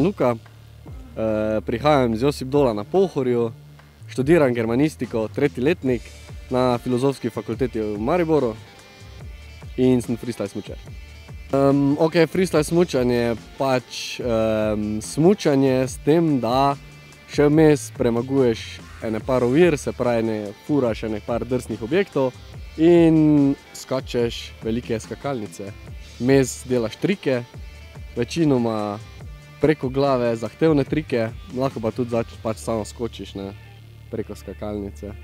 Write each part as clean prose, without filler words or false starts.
sem Luka, prihajam iz Josip Dola na Pohorju, študiram germanistiko, 3. letnik na Filozofski fakulteti v Mariboru in sem freestyle smučar. Freestyle smučanje je pač smučanje s tem, da še vmes premaguješ ene par ovir, se pravi ne furaš ene par drsnih objektov in skačeš velike skakalnice. Vmes delaš trike, večinoma preko glave zahtevne trike, lahko pa tudi pač samo skočiš preko skakalnice.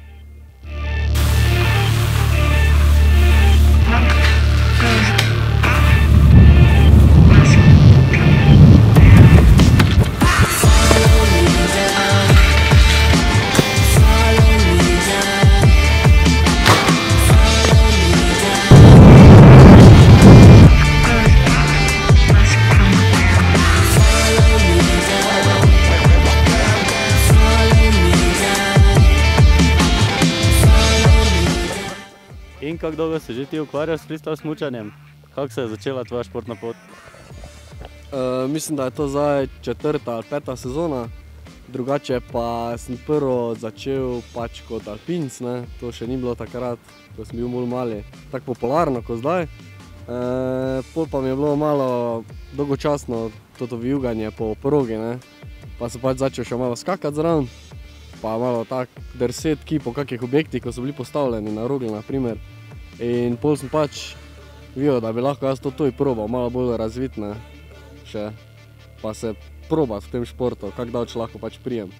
In kako dolgo se že ti ukvarjaš s freestyle smučanjem? Kako se je začela tvoja športna pot? Mislim, da je to zdaj 4. ali 5. sezona. Drugače pa sem prvo začel pač kot alpinec, to še ni bilo takrat, ko sem bil bolj mali, tako popularno kot zdaj. Pol pa mi je bilo malo dolgočasno toto vijuganje po progi, pa sem pač začel še malo skakati zraven, pa malo tako drseti po kakih objektih, ko so bili postavljeni na rogli, na primer. In pol sem pač videl, da bi lahko jaz to tudi probal, malo bolj razviti, še, pa se probati v tem športu, kako daleč lahko pač prijem.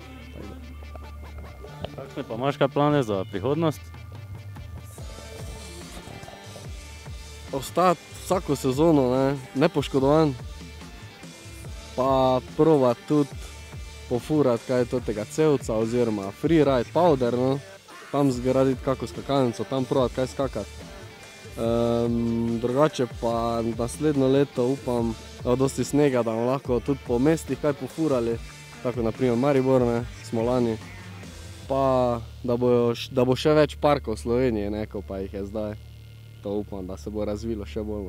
Kakšne pa imaš kaj plane za prihodnost? Ostati vsako sezono nepoškodovan, pa probati tudi pofurati kaj tega cevca oziroma freeride, powder, tam zgraditi kako skakalnico, tam probati kaj skakati. Drugače pa naslednjo leto upam, da bo dosti snega, da bomo lahko tudi po mestih kaj pofurali, tako na primer Maribor, Smolani, pa da bo še več parkov v Sloveniji, ko pa jih je zdaj. To upam, da se bo razvilo še bolj.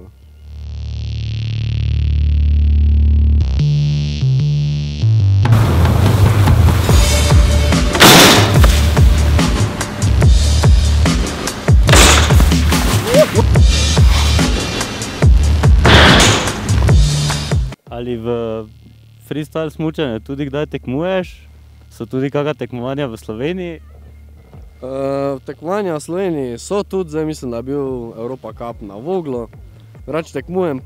Ali v freestyle smučanju tudi kdaj tekmuješ? So tudi kakšna tekmovanja v Sloveniji? Tekmovanja v Sloveniji so tudi, zdaj mislim, da je bil Europa Cup na Voglu. Drugače tekmujem,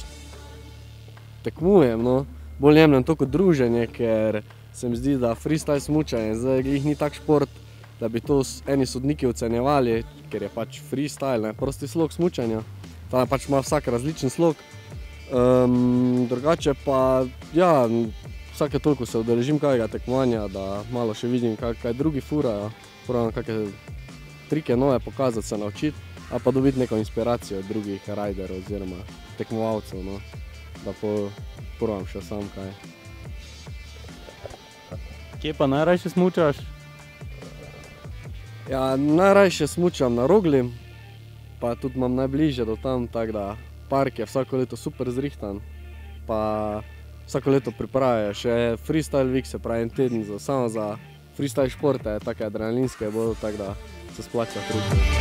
bolj jemljem to kot druženje, ker se mi zdi, da freestyle smučanje zdaj jih ni tak šport, da bi to eni sodniki ocenjevali, ker je pač freestyle, prosti slog smučanja. Tam pač ima vsak različen slog. Drugače pa, ja, vsake toliko se udeležim kakega tekmovanja, da malo še vidim, kaj drugi furajo. Probam kakšne trike nove pokazati, se naučiti, ali pa dobiti neko inspiracijo od drugih riderov oziroma tekmovalcev, da probam še sam kaj. Kje pa najrajše smučaš? Ja, najrajše smučam na Rogli, pa tudi imam najbližje do tam, tako da park je vsako leto super zrihtan, pa vsako leto pripravijo še freestyle week, se pravi en teden samo za freestyle športe, take adrenalinske bodo, tako da se splača truditi.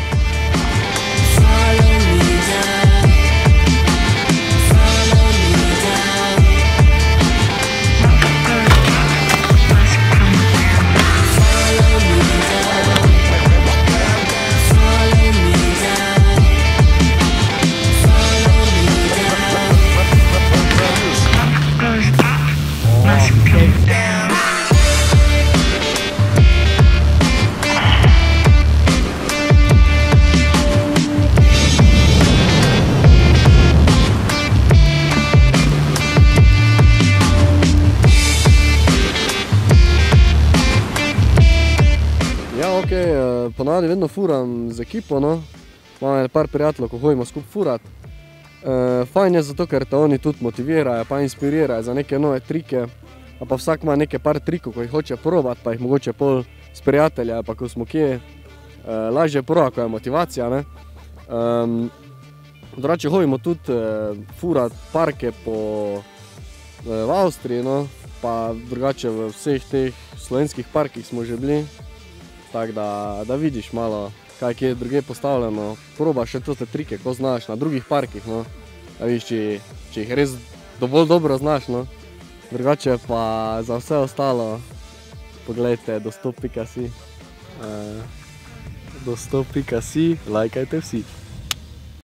Ponavadi vedno furam z ekipo, imam par prijateljev, ko hodimo skupaj furat. Fajn je zato, ker te oni tudi motivirajo, pa inspirirajo za neke nove trike, pa vsak ima neke par trikov, ko jih hoče probati, pa jih mogoče pol s prijatelja, pa ko smo kje, lažje proba, ko je motivacija. Drugače hodimo tudi furat parke po v Avstriji, no, pa drugače v vseh teh slovenskih parkih smo že bili. Tako da vidiš malo, kaj je druge postavljeno. Probaš še te trike, ko znaš na drugih parkih, no. Da vidiš, če jih res dovolj dobro znaš, no. Drugače pa za vse ostalo, poglejte dostop.si. Dostop.si, lajkajte vsi.